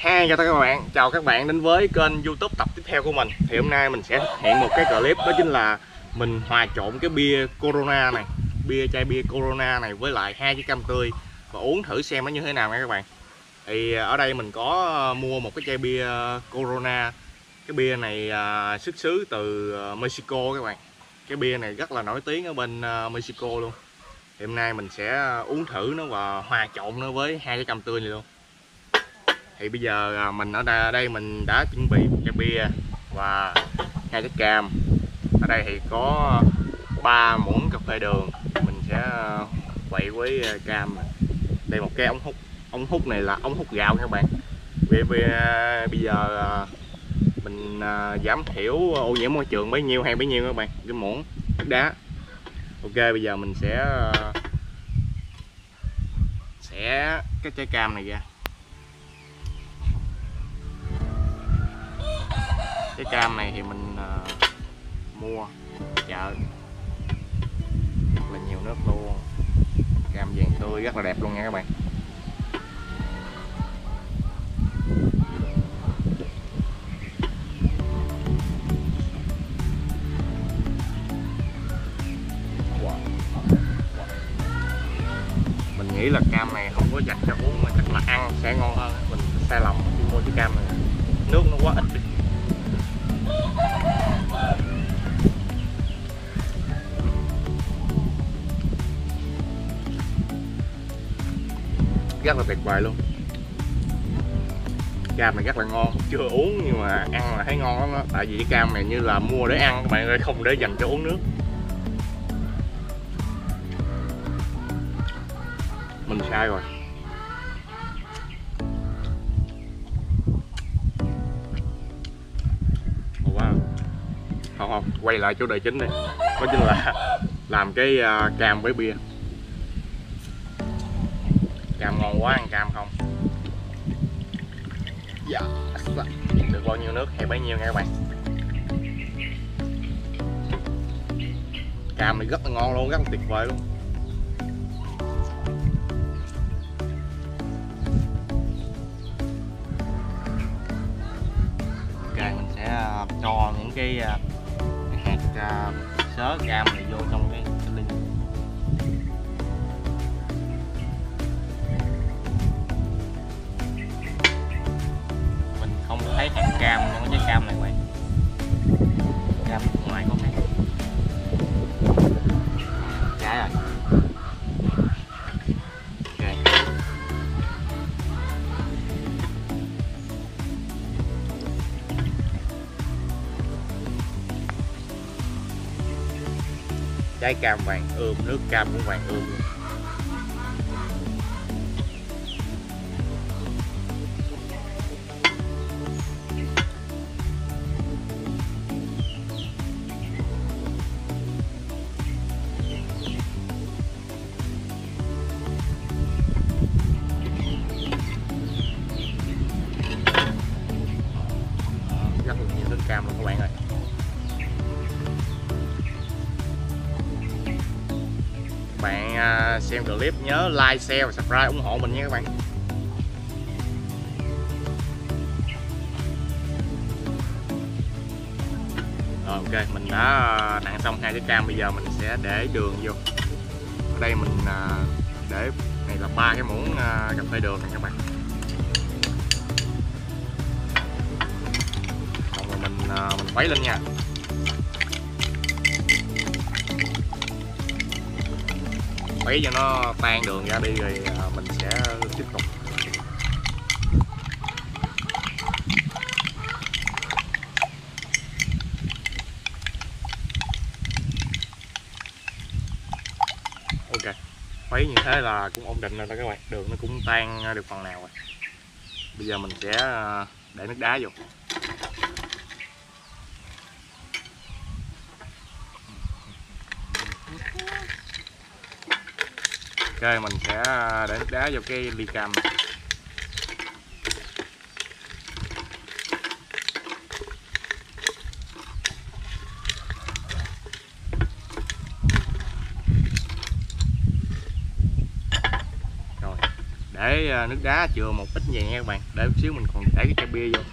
Chào các bạn đến với kênh YouTube tập tiếp theo của mình. Thì hôm nay mình sẽ thực hiện một cái clip, đó chính là mình hòa trộn cái bia Corona này, chai bia Corona này với lại 2 cái cam tươi và uống thử xem nó như thế nào nha các bạn. Thì ở đây mình có mua một cái chai bia Corona. Cái bia này xuất xứ từ Mexico các bạn. Cái bia này rất là nổi tiếng ở bên Mexico luôn. Thì hôm nay mình sẽ uống thử nó và hòa trộn nó với 2 cái cam tươi này luôn. Thì bây giờ mình ở đây mình đã chuẩn bị một chai bia và 2 trái cam. Ở đây thì có 3 muỗng cà phê đường. Mình sẽ quậy với cam. Đây một cái ống hút này là ống hút gạo nha các bạn. Bây giờ mình giảm thiểu ô nhiễm môi trường bấy nhiêu hay bấy nhiêu các bạn. Cái muỗng nước đá. Ok, bây giờ mình sẽ cái trái cam này ra. Cái cam này thì mình mua chợ rất là nhiều nước luôn, cam vàng tươi rất là đẹp luôn nha các bạn. Mình nghĩ là cam này không có dành cho uống mà chắc là ăn sẽ ngon hơn. Mình sai lầm khi mua cái cam này, nước nó quá ít đi. Rất là tuyệt vời luôn. Cam này rất là ngon, chưa uống nhưng mà ăn là thấy ngon lắm đó. Tại vì cái cam này như là mua để ăn các bạn ơi, không để dành cho uống nước. Mình sai rồi. Wow. Không, quay lại chủ đề chính đi. Đó chính là làm cái cam với bia. Cam ngon quá, ăn cam không. Dạ. Được bao nhiêu nước hay bấy nhiêu nha các bạn. Cam này rất là ngon luôn, rất là tuyệt vời luôn. Ok, mình sẽ cho những cái hạt sớ cam này vô trong cái ly. Mình không thấy hạt cam trong cái trái cam này các bạn. Cam ngoài có hạt. Trái rồi. Ok. Trái cam vàng ươm, nước cam cũng vàng ươm luôn. Rất là nhiều nước cam luôn các bạn ơi. Bạn xem clip nhớ like, share và subscribe ủng hộ mình nha các bạn. Rồi ok, mình đã nặn xong 2 trái cam, bây giờ mình sẽ để đường vô. Ở đây mình để này là 3 cái muỗng cà phê đường này các bạn. Xong rồi mình khuấy lên nha. Khuấy cho nó tan đường ra đi rồi mình sẽ tiếp tục. Ok, khuấy như thế là cũng ổn định rồi đó các bạn. Đường nó cũng tan được phần nào rồi. Bây giờ mình sẽ để nước đá vô. Ok, mình sẽ để nước đá vô cái ly cam này. để nước đá chừa một ít vàng nha các bạn, để một xíu mình còn để cái chai bia vô.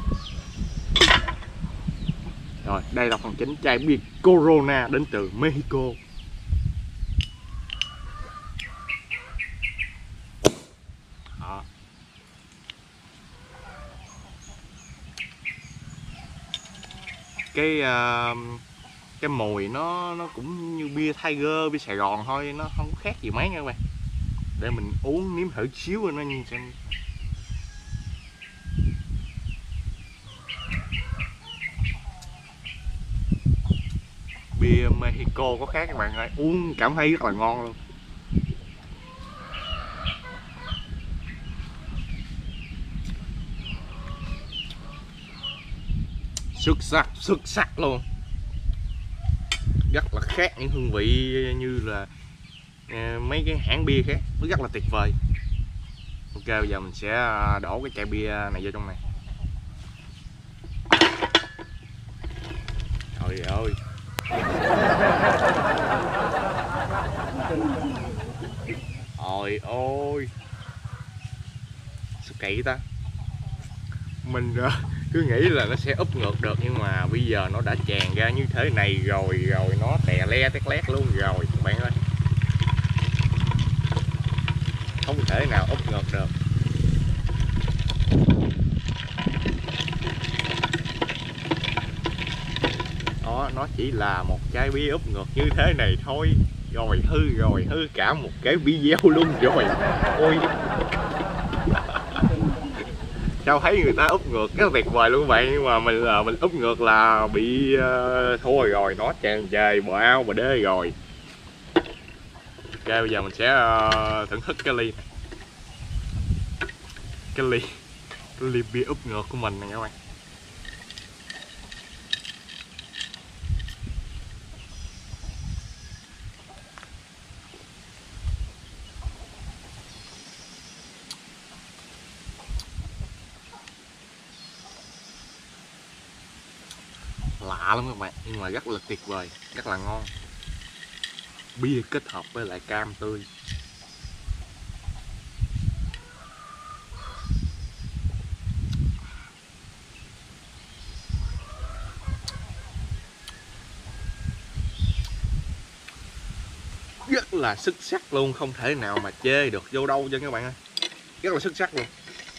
Rồi đây là phần chính, chai bia Corona đến từ Mexico. Đó. Cái mùi nó cũng như bia Tiger, bia Sài Gòn thôi, nó không có khác gì mấy nha các bạn. Để mình uống nếm thử xíu nó như xem. Bia Mexico có khác các bạn ơi, uống cảm thấy rất là ngon luôn. Xuất sắc luôn, rất là khác những hương vị như là mấy cái hãng bia khác, nó rất là tuyệt vời. Ok, bây giờ mình sẽ đổ cái chai bia này vô trong này. Trời ơi, trời ơi, sao kỳ ta. Mình cứ nghĩ là nó sẽ úp ngược được, nhưng mà bây giờ nó đã tràn ra như thế này rồi nó tè le tét lét luôn rồi các bạn ơi, không thể nào úp ngược được. Đó, nó chỉ là một chai bia úp ngược như thế này thôi, rồi hư cả một cái video luôn rồi. Ôi, sao thấy người ta úp ngược cái tuyệt vời luôn các bạn, nhưng mà mình úp ngược là bị thua rồi, nó tràn trề bờ ao bờ đê rồi. Ok, bây giờ mình sẽ thưởng thức cái ly này. Cái ly bia úp ngược của mình này các bạn. Lạ lắm các bạn, nhưng mà rất là tuyệt vời, rất là ngon. Bia kết hợp với lại cam tươi. Rất là xuất sắc luôn, không thể nào mà chê được vô đâu cho các bạn ơi, rất là xuất sắc luôn.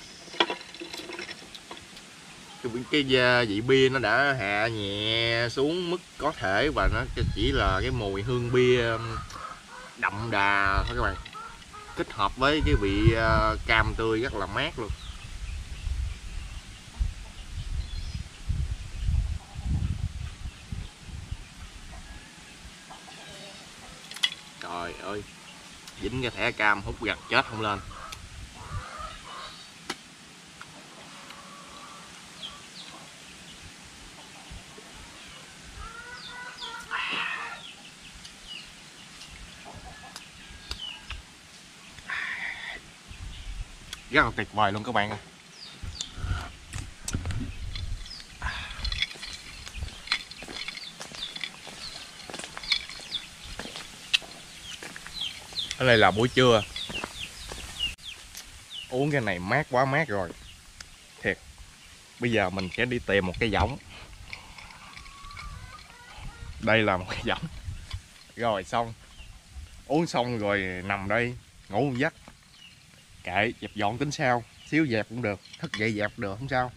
Cái vị bia nó đã hạ nhẹ xuống mức có thể, và nó chỉ là cái mùi hương bia đậm đà thôi các bạn, kết hợp với cái vị cam tươi rất là mát luôn. Trời ơi, dính cái thẻ cam hút gặt chết không lên. Rất là tuyệt vời luôn các bạn ơi. Ở đây là buổi trưa, uống cái này mát quá mát rồi thiệt. Bây giờ mình sẽ đi tìm một cái võng. Đây là một cái võng. Rồi xong, uống xong rồi nằm đây ngủ một giấc. Kệ, dẹp dọn tính sao, xíu dẹp cũng được, thức dậy dẹp được không sao.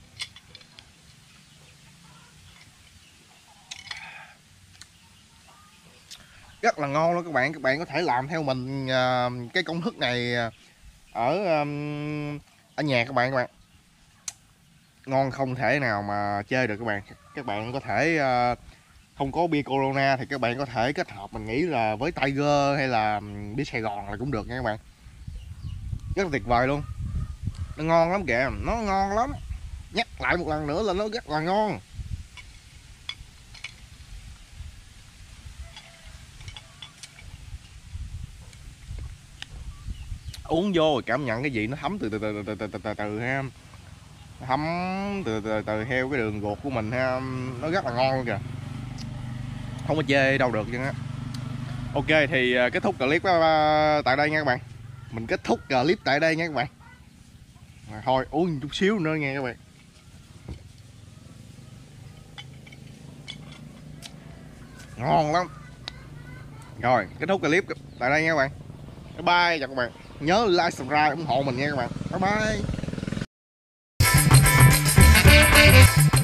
Rất là ngon luôn các bạn có thể làm theo mình cái công thức này ở ở nhà các bạn. Ngon không thể nào mà chơi được các bạn. Các bạn có thể không có bia Corona thì các bạn có thể kết hợp, mình nghĩ là với Tiger hay là bia Sài Gòn là cũng được nha các bạn. Rất là tuyệt vời luôn, nó ngon lắm kìa, nó ngon lắm. Nhắc lại một lần nữa là nó rất là ngon. Uống vô rồi cảm nhận cái gì nó thấm từ ha, thấm từ theo cái đường ruột của mình ha, nó rất là ngon luôn kìa, không có chê đâu được chứ á. Ok thì kết thúc clip tại đây nha các bạn. mình kết thúc clip tại đây nha các bạn. Mà thôi uống chút xíu nữa nha các bạn. Ngon lắm. Rồi kết thúc clip tại đây nha các bạn. Bye bye, chào các bạn. Nhớ like, subscribe, ủng hộ mình nha các bạn. Bye bye.